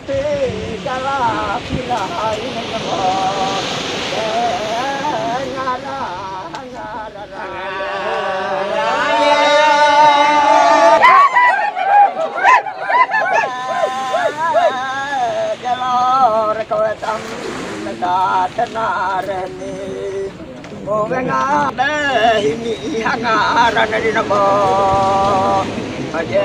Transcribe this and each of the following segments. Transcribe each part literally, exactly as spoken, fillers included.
ini hangaran dari nama aja.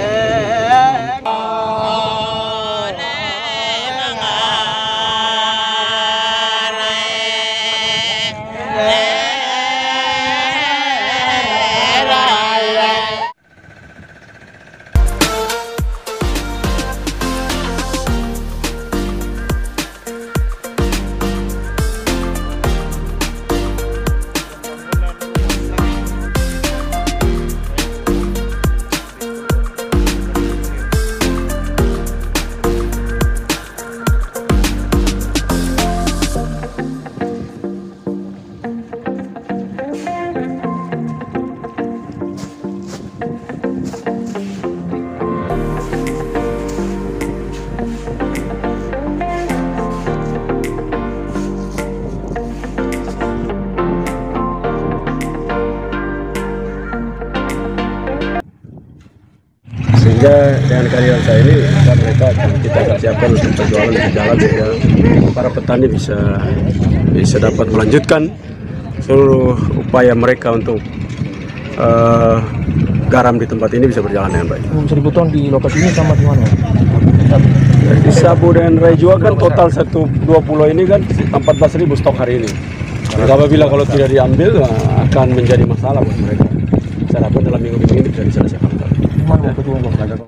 Sehingga dengan kehadiran saya ini mereka kita akan siapkan untuk perjualan di jalan sehingga para petani bisa bisa dapat melanjutkan seluruh upaya mereka untuk uh, garam di tempat ini bisa berjalan dengan baik. Seribu ton di lokasi ini sama di mana? Di Sabu dan Rejua kan total satu dua pulau ini kan empat belas ribu stok hari ini. Jadi apabila kalau tidak diambil akan menjadi masalah buat mereka. Saya harapkan dalam minggu-minggu ini bisa diselesaikan. Gimana pejuang?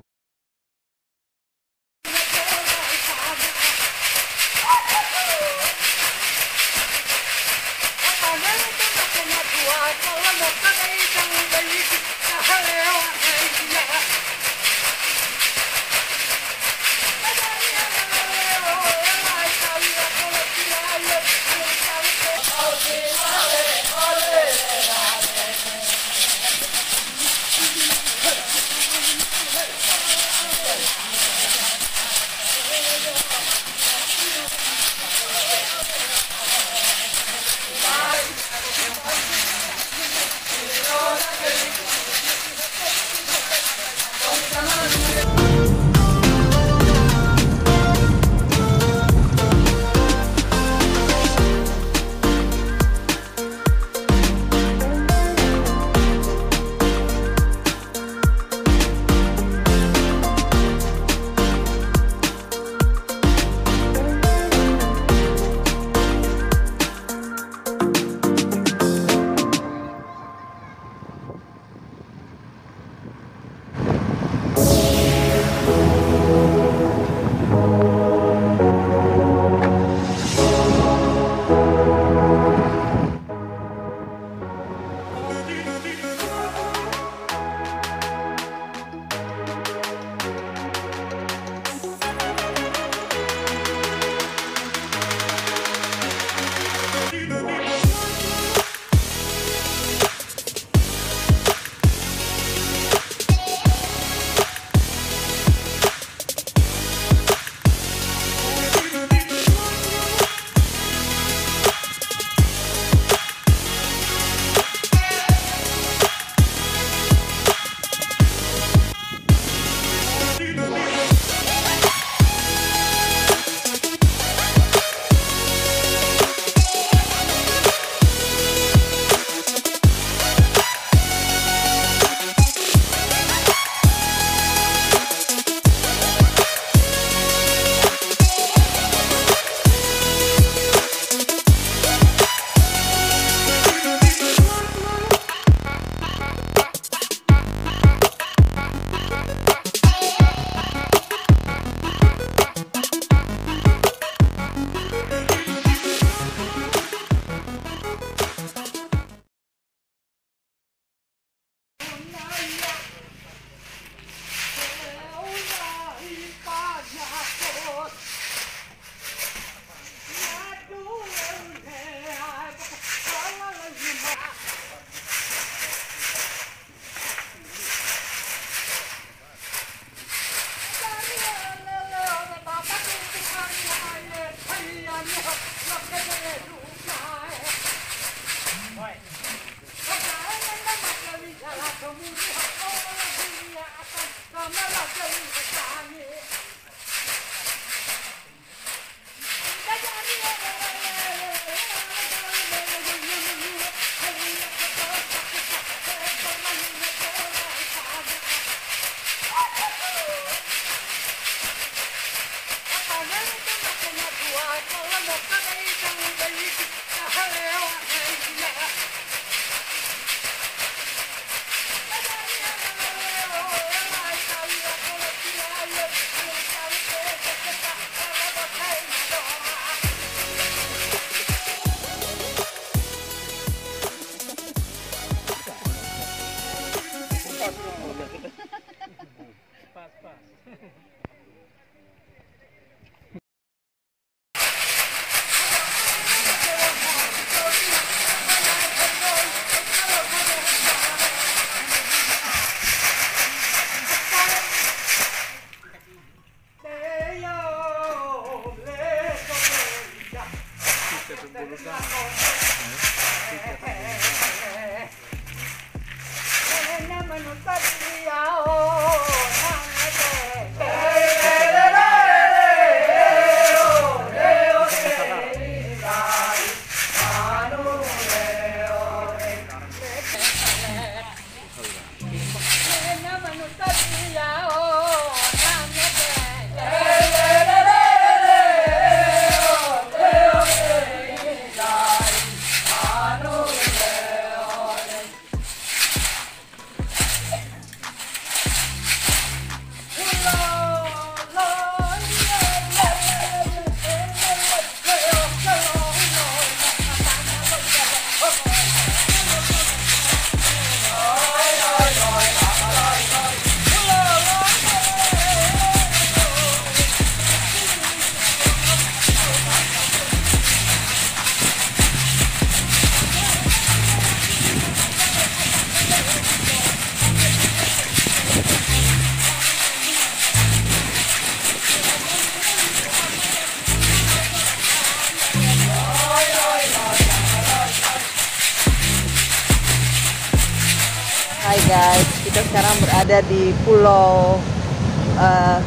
Hai guys, kita sekarang berada di Pulau uh,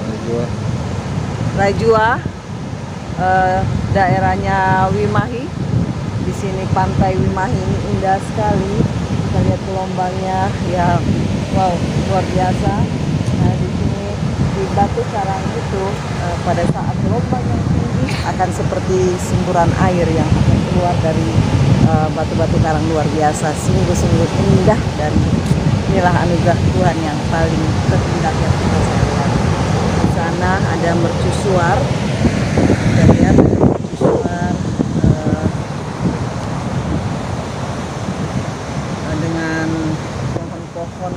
Rajua, uh, daerahnya Wimahi. Di sini pantai Wimahi ini indah sekali. Kita lihat gelombangnya, ya wow, luar biasa. Nah di sini di batu karang itu uh, pada saat gelombang yang tinggi akan seperti semburan air yang akan keluar dari batu-batu uh, karang, luar biasa. Sungguh-sungguh indah dan inilah anugerah Tuhan yang paling terindah yang kita lihat. Di sana ada mercusuar, kita lihat ada mercusuar uh, dengan pohon-pohon.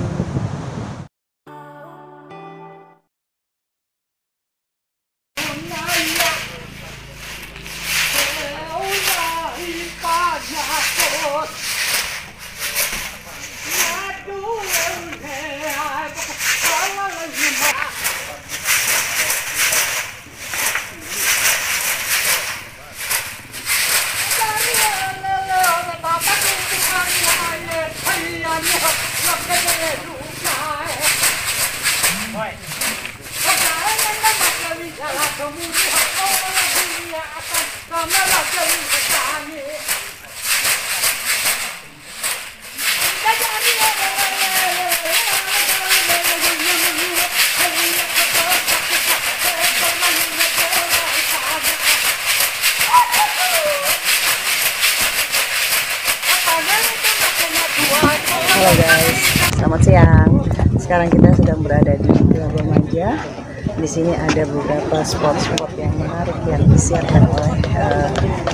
Halo guys, selamat siang. Sekarang kita sedang berada di Kelaba Maja. Di sini ada beberapa spot-spot yang menarik yang disiapkan oleh uh,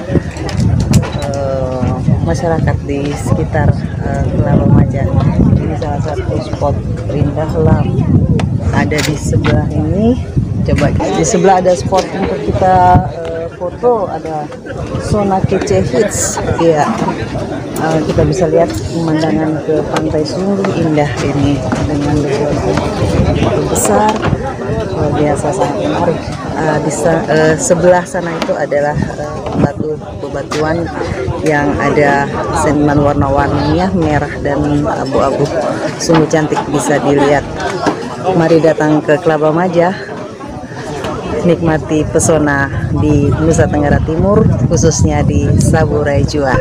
uh, masyarakat di sekitar uh, Kelaba Maja. Ini salah satu spot Rinda Helam. Ada di sebelah ini. Coba di sebelah ada spot untuk kita uh, foto. Ada zona kece hits. Ya. Uh, kita bisa lihat pemandangan ke pantai, sungguh indah ini dengan batu besar, luar biasa, sangat menarik. Uh, di uh, sebelah sana itu adalah uh, batu bebatuan yang ada seniman warna-warninya, merah dan abu-abu, sungguh cantik, bisa dilihat. Mari datang ke Kelaba Maja, nikmati pesona di Nusa Tenggara Timur, khususnya di Saburajua.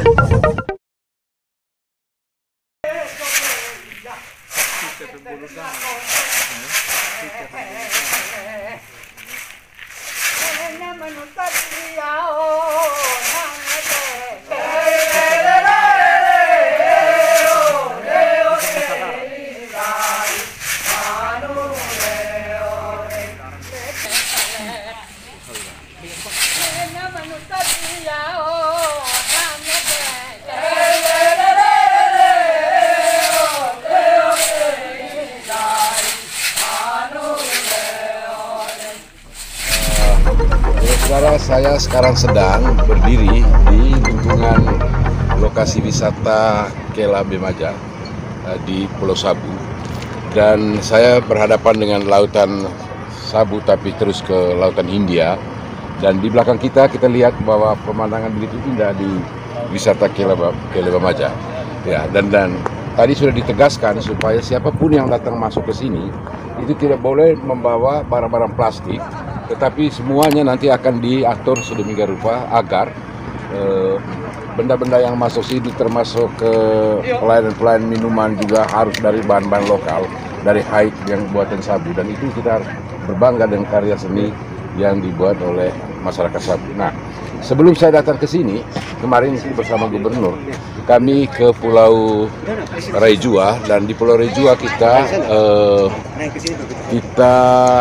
Saudara, saya sekarang sedang berdiri di lingkungan lokasi wisata Kelaba Maja di Pulau Sabu, dan saya berhadapan dengan lautan Sabu tapi terus ke lautan Hindia, dan di belakang kita kita lihat bahwa pemandangan begitu indah di wisata Kela Bemaja. Ya, dan dan tadi sudah ditegaskan supaya siapapun yang datang masuk ke sini itu tidak boleh membawa barang-barang plastik, tetapi semuanya nanti akan diatur sedemikian rupa agar eh, benda-benda yang masuk sini termasuk ke pelayanan-pelayanan minuman juga harus dari bahan-bahan lokal, dari haik yang buatan Sabu, dan itu kita harus berbangga dengan karya seni yang dibuat oleh masyarakat Sabu. Nah, sebelum saya datang ke sini kemarin bersama gubernur, kami ke Pulau Raijua, dan di Pulau Raijua kita eh, kita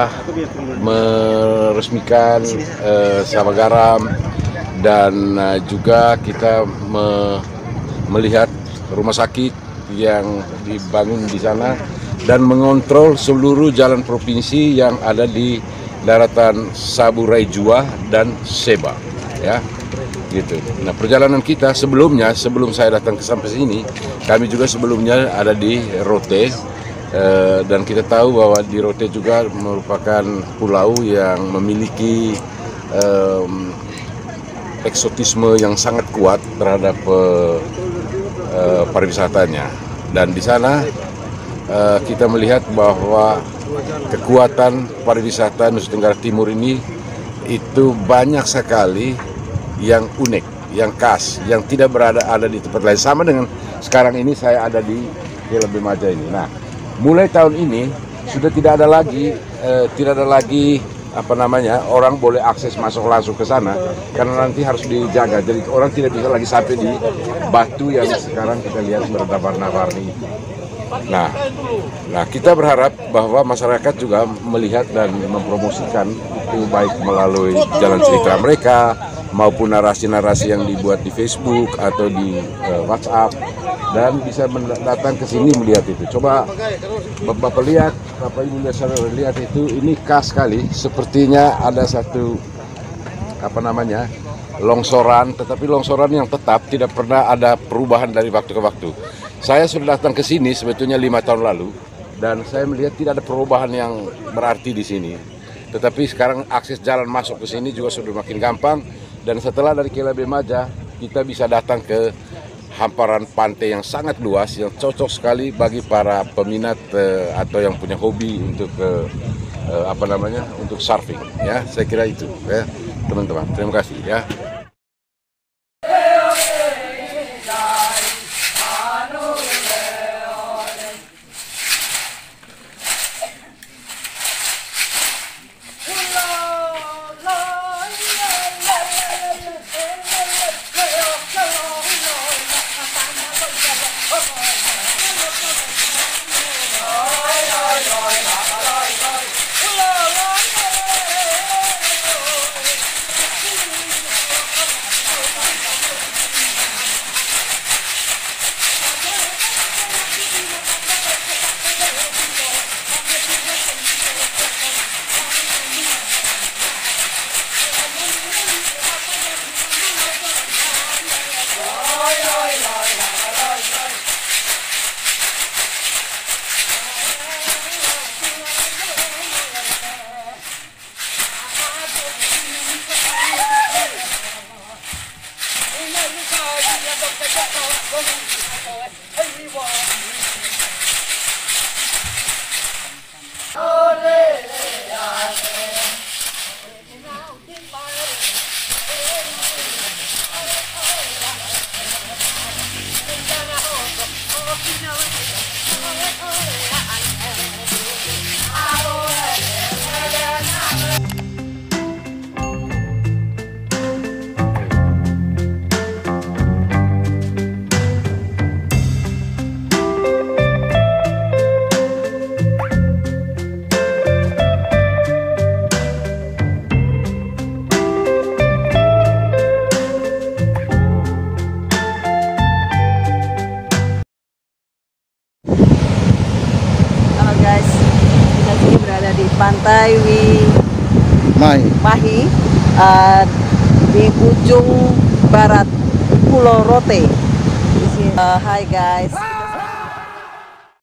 meresmikan eh, Sabah Garam. Dan uh, juga kita me melihat rumah sakit yang dibangun di sana dan mengontrol seluruh jalan provinsi yang ada di daratan Sabu Raijua dan Seba, ya, gitu. Nah, perjalanan kita sebelumnya, sebelum saya datang ke sampai sini, kami juga sebelumnya ada di Rote, uh, dan kita tahu bahwa di Rote juga merupakan pulau yang memiliki um, eksotisme yang sangat kuat terhadap uh, uh, pariwisatanya, dan di sana uh, kita melihat bahwa kekuatan pariwisata Nusa Tenggara Timur ini itu banyak sekali yang unik, yang khas, yang tidak berada ada di tempat lain. Sama dengan sekarang ini saya ada di Kela Bemaja ini. Nah, mulai tahun ini sudah tidak ada lagi, uh, tidak ada lagi apa namanya, orang boleh akses masuk langsung ke sana karena nanti harus dijaga. Jadi orang tidak bisa lagi sampai di batu yang sekarang kita lihat berwarna-warni. Nah, nah kita berharap bahwa masyarakat juga melihat dan mempromosikan itu, baik melalui jalan cerita mereka maupun narasi-narasi yang dibuat di Facebook atau di uh, WhatsApp, dan bisa datang ke sini melihat itu. Coba Bapak lihat, Bapak Ibu lihat itu, ini khas sekali. Sepertinya ada satu apa namanya longsoran, tetapi longsoran yang tetap, tidak pernah ada perubahan dari waktu ke waktu. Saya sudah datang ke sini sebetulnya lima tahun lalu, dan saya melihat tidak ada perubahan yang berarti di sini. Tetapi sekarang akses jalan masuk ke sini juga sudah makin gampang, dan setelah dari Kela Bemaja kita bisa datang ke hamparan pantai yang sangat luas, yang cocok sekali bagi para peminat eh, atau yang punya hobi untuk eh, eh, apa namanya untuk surfing, ya. Saya kira itu, ya teman-teman. Terima kasih, ya. Pantai Wi Mahi. Mahi uh, di ujung barat Pulau Rote. Uh, Hai guys.